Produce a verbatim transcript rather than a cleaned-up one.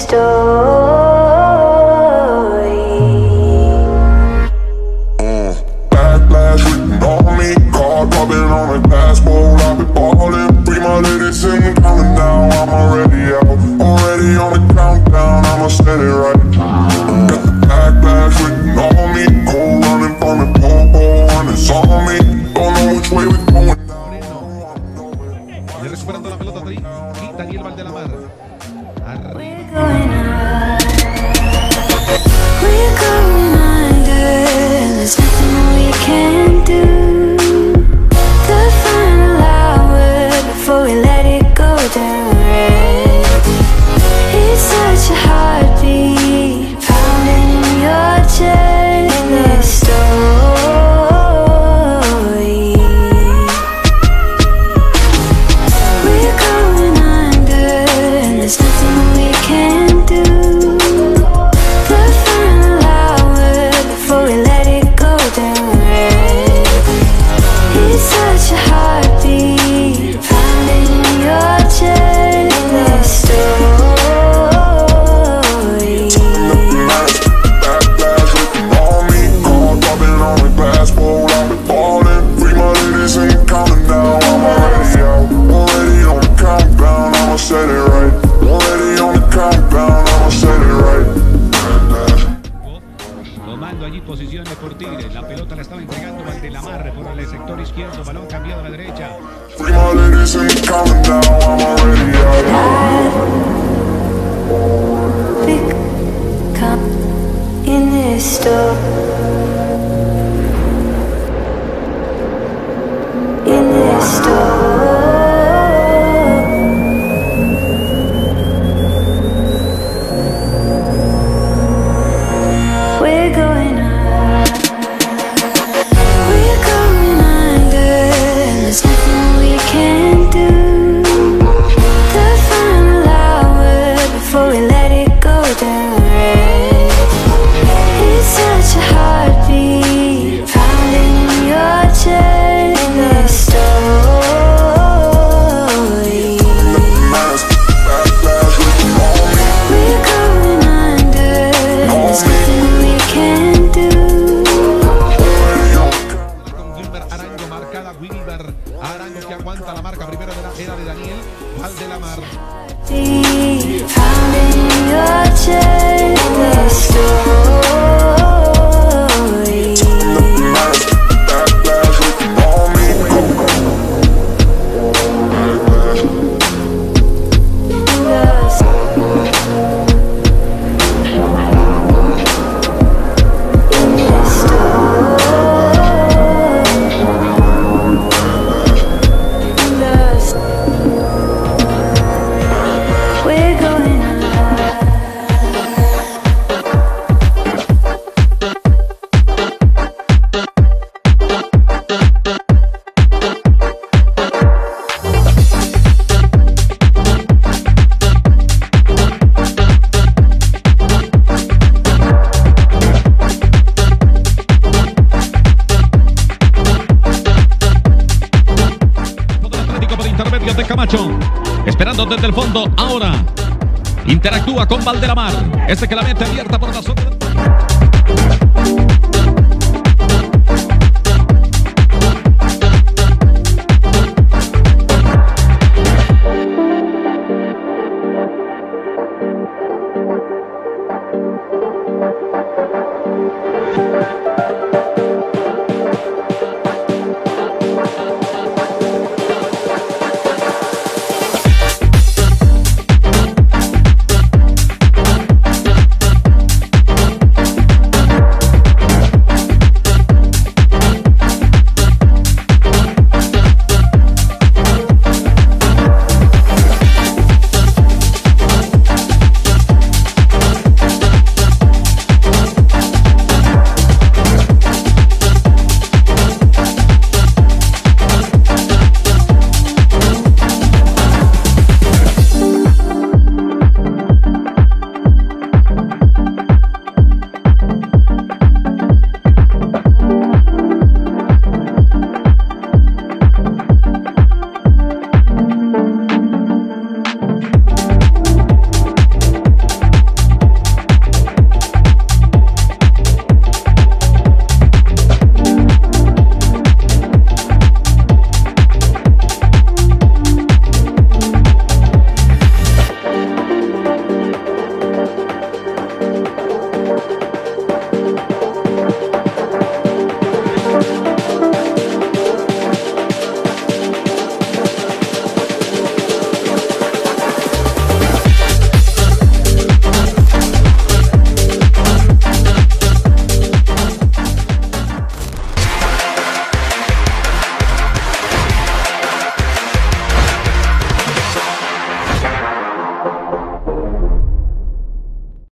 Backlash written on me, card rubbing on my passport. I've been ballin', free my ladies and calling now. I'm already out, already on the countdown. I'ma set it right. Got the backlash written on me, cold running from the pole, and it's on me. Don't know which way we're going. Y recuperando la pelota y Daniel Valdelamar. We're going under, there's nothing we can do. The final hour before we let it go down red. It's such a heartbeat pounding in your chest. This story. We're going under, and there's nothing we can do. Tomando allí posiciones por Tigre. La pelota la estaba entregando Valdelamar por el sector izquierdo. Balón cambiado a la derecha. Arango que aguanta la marca primero de la era de Daniel Valdelamar. De Camacho, esperando desde el fondo, ahora interactúa con Valdelamar, este que la mete abierta por la zona.